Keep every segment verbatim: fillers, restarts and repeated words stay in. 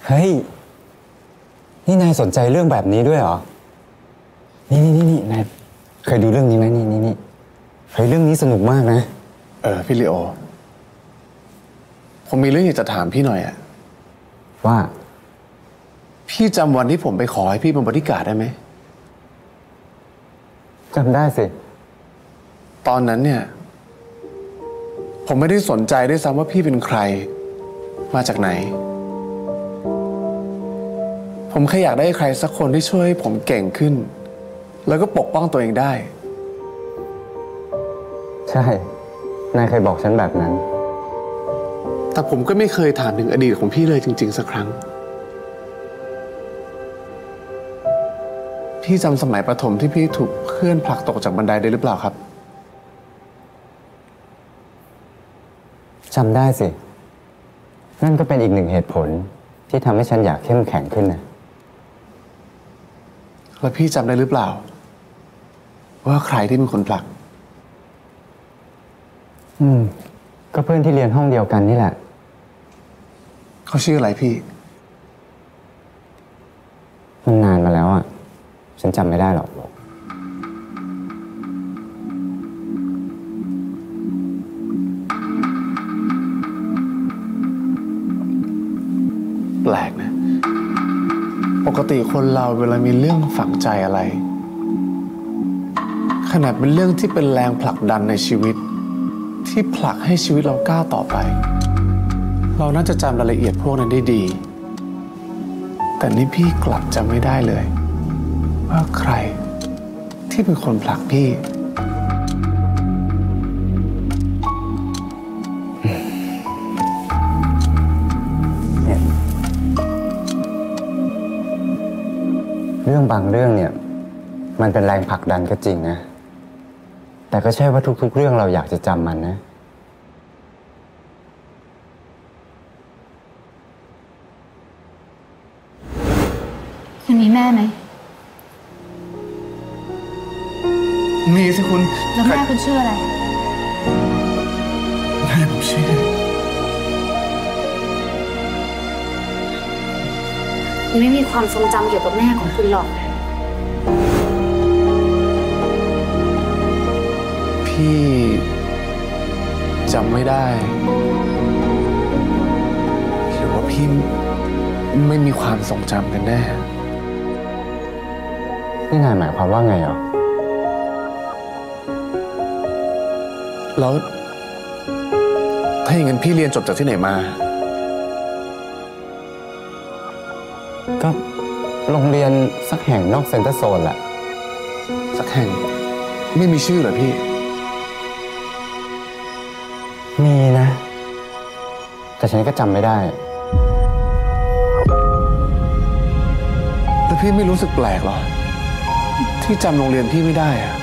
เฮ้ยนี่นายสนใจเรื่องแบบนี้ด้วยเหรอนี่นี่นี่นี่นายเคยดูเรื่องนี้ไหมนี่นี่นี่เฮ้ยเรื่องนี้สนุกมากนะเออพี่ลีโอผมมีเรื่องอยากจะถามพี่หน่อยอะว่าพี่จำวันที่ผมไปขอให้พี่เป็นบอดี้การ์ดได้ไหมจำได้สิตอนนั้นเนี่ยผมไม่ได้สนใจด้วยซ้ำว่าพี่เป็นใครมาจากไหนผมแค่อยากได้ใครสักคนที่ช่วยให้ผมเก่งขึ้นแล้วก็ปกป้องตัวเองได้ใช่นายเคยบอกฉันแบบนั้นแต่ผมก็ไม่เคยถามถึงอดีตของพี่เลยจริงๆสักครั้งพี่จำสมัยประถมที่พี่ถูกเพื่อนผลักตกจากบันไดได้หรือเปล่าครับจำได้สินั่นก็เป็นอีกหนึ่งเหตุผลที่ทำให้ฉันอยากเข้มแข็งขึ้นนะแล้วพี่จำได้หรือเปล่าว่าใครที่เป็นคนผลักอืมก็เพื่อนที่เรียนห้องเดียวกันนี่แหละเขาชื่ออะไรพี่มันนานมาแล้วอ่ะฉันจำไม่ได้หรอกแปลกนะปกติคนเราเวลามีเรื่องฝังใจอะไรขนาดเป็นเรื่องที่เป็นแรงผลักดันในชีวิตที่ผลักให้ชีวิตเราก้าวต่อไปเราน่าจะจำรายละเอียดพวกนั้นได้ดีแต่นี่พี่กลับจำไม่ได้เลยว่าใครที่เป็นคนผลักพี่เรื่องบางเรื่องเนี่ยมันเป็นแรงผลักดันก็จริงนะแต่ก็ใช่ว่าทุกๆเรื่องเราอยากจะจำมันนะคุณมีแม่ไหมมีสิคุณแล้วแม่คุณชื่ออะไรแม่ผมชื่อคุณไม่มีความทรงจำเกี่ยวกับแม่ของคุณหรอกพี่จำไม่ได้หรือว่าพี่ไม่มีความทรงจำกันแน่นี่นายหมายความว่าไงอ่ะแล้วถ้าอย่างนั้นพี่เรียนจบจากที่ไหนมาก็โรงเรียนสักแห่งนอกเซ็นเตอร์โซนแหละสักแห่งไม่มีชื่อเหรอพี่มีนะแต่ฉันก็จำไม่ได้แล้วพี่ไม่รู้สึกแปลกหรอที่จำโรงเรียนพี่ไม่ได้อะ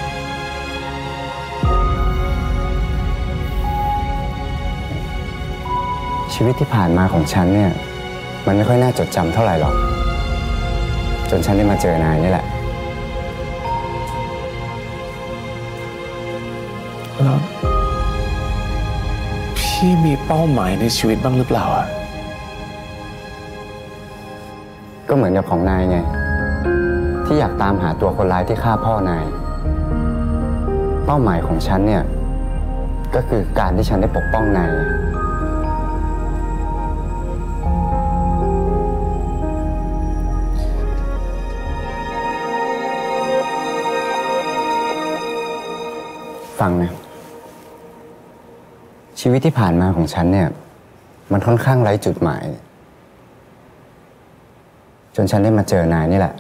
ชีวิตที่ผ่านมาของฉันเนี่ยมันไม่ค่อยน่าจดจำเท่าไหร่หรอกจนฉันได้มาเจอนายนี่แหละแล้วพี่มีเป้าหมายในชีวิตบ้างหรือเปล่าอ่ะก็เหมือนกับของนายไงที่อยากตามหาตัวคนร้ายที่ฆ่าพ่อนายเป้าหมายของฉันเนี่ยก็คือการที่ฉันได้ปกป้องนายฟังนะชีวิตที่ผ่านมาของฉันเนี่ยมันค่อนข้างไร้จุดหมายจนฉันได้มาเจอนายนี่แหละ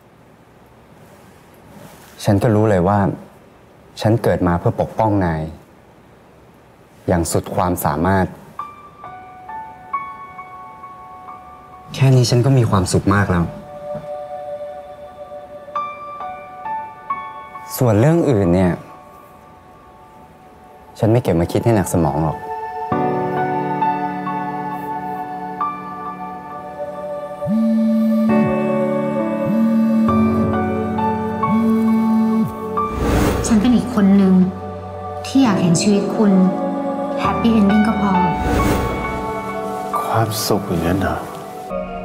ฉันก็รู้เลยว่าฉันเกิดมาเพื่อปกป้องนายอย่างสุดความสามารถแค่นี้ฉันก็มีความสุขมากแล้วส่วนเรื่องอื่นเนี่ยฉันไม่เก็บมาคิดให้หนักสมองหรอกฉันเป็นอีกคนหนึ่งที่อยากเห็นชีวิตคุณแฮปปี้เอนดิ้งก็พอความสุขอย่างนั้นเหรอ